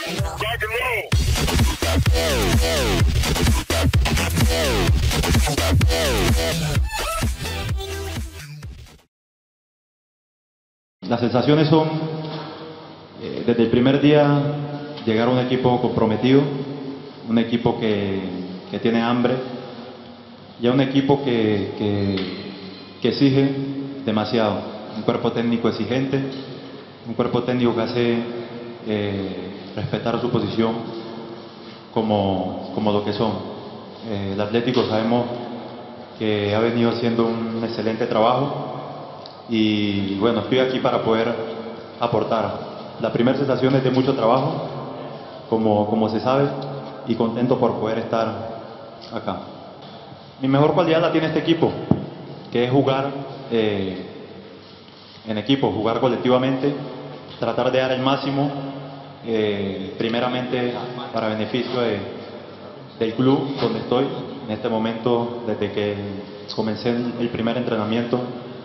Las sensaciones son, desde el primer día, llegar a un equipo comprometido, un equipo que tiene hambre, y a un equipo que exige demasiado. Un cuerpo técnico exigente, un cuerpo técnico que hace respetar su posición como lo que son. El Atlético sabemos que ha venido haciendo un excelente trabajo y bueno, estoy aquí para poder aportar. La primera sensación es de mucho trabajo, como se sabe, y contento por poder estar acá. Mi mejor cualidad la tiene este equipo, que es jugar en equipo, jugar colectivamente, tratar de dar el máximo, primeramente para beneficio del club donde estoy. En este momento, desde que comencé el primer entrenamiento,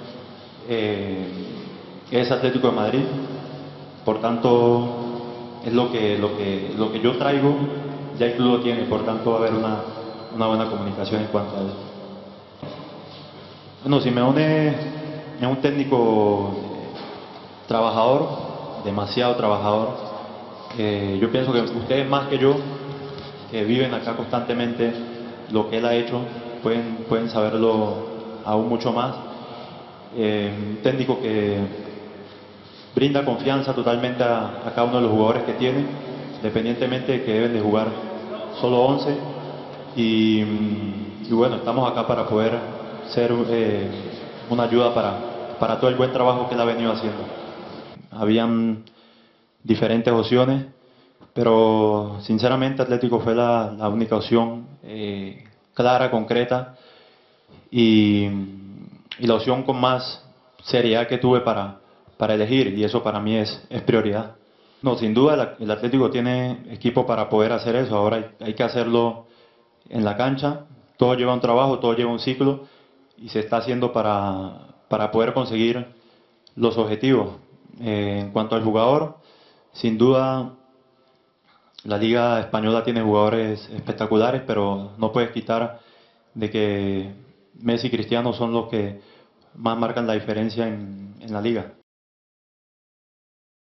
es Atlético de Madrid, por tanto es lo que yo traigo, ya el club lo tiene, por tanto va a haber una buena comunicación en cuanto a eso. Bueno, Simeone es un técnico trabajador, demasiado trabajador. Yo pienso que ustedes más que yo, que viven acá constantemente, lo que él ha hecho, pueden saberlo aún mucho más. Un técnico que brinda confianza totalmente a cada uno de los jugadores que tiene, independientemente de que deben de jugar solo 11. Y bueno, estamos acá para poder ser una ayuda para todo el buen trabajo que él ha venido haciendo. Habían diferentes opciones, pero sinceramente Atlético fue la única opción clara, concreta y la opción con más seriedad que tuve para elegir, y eso para mí es prioridad. No, sin duda el Atlético tiene equipo para poder hacer eso. Ahora hay que hacerlo en la cancha. Todo lleva un trabajo, todo lleva un ciclo y se está haciendo para poder conseguir los objetivos. En cuanto al jugador, sin duda la Liga Española tiene jugadores espectaculares, pero no puedes quitar de que Messi y Cristiano son los que más marcan la diferencia en la liga.